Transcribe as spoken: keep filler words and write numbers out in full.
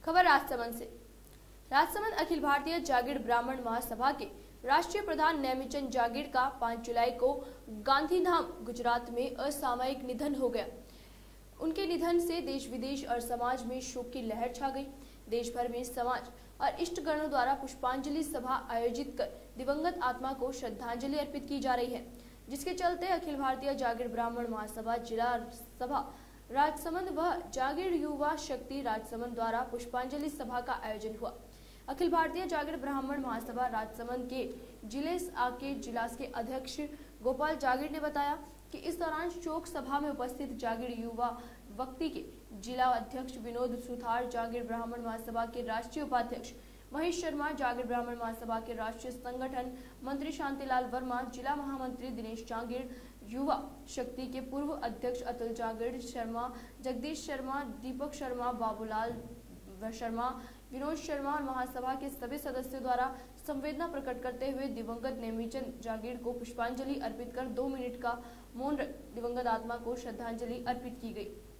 खबर राजसमंद से। राजसमंद अखिल भारतीय जागीर ब्राह्मण महासभा के राष्ट्रीय प्रधान नेमीचंद जागीर का पाँच जुलाई को गांधीधाम गुजरात में असामयिक निधन हो गया। उनके निधन से देश विदेश और समाज में शोक की लहर छा गई। देश भर में समाज और इष्टगणों द्वारा पुष्पांजलि सभा आयोजित कर दिवंगत आत्मा को श्रद्धांजलि अर्पित की जा रही है, जिसके चलते अखिल भारतीय जागीर ब्राह्मण महासभा जिला सभा राजसमंद व जागीर युवा शक्ति राजसमंद द्वारा पुष्पांजलि सभा का आयोजन हुआ। अखिल भारतीय जागीर ब्राह्मण महासभा राजसमंद के जिले के जिला के अध्यक्ष गोपाल जागीर ने बताया कि इस दौरान शोक सभा में उपस्थित जागीर युवा वक्ति के जिला अध्यक्ष विनोद सुथार, जागीर ब्राह्मण महासभा के राष्ट्रीय उपाध्यक्ष महेश शर्मा, जागीर ब्राह्मण महासभा के राष्ट्रीय संगठन मंत्री शांतिलाल वर्मा, जिला महामंत्री दिनेश जागीर, युवा शक्ति के पूर्व अध्यक्ष अतुल जागीर शर्मा, जगदीश शर्मा, दीपक शर्मा, बाबूलाल शर्मा, विनोद शर्मा और महासभा के सभी सदस्यों द्वारा संवेदना प्रकट करते हुए दिवंगत नेमीचंद जागीर को पुष्पांजलि अर्पित कर दो मिनट का मौन रख दिवंगत आत्मा को श्रद्धांजलि अर्पित की गई।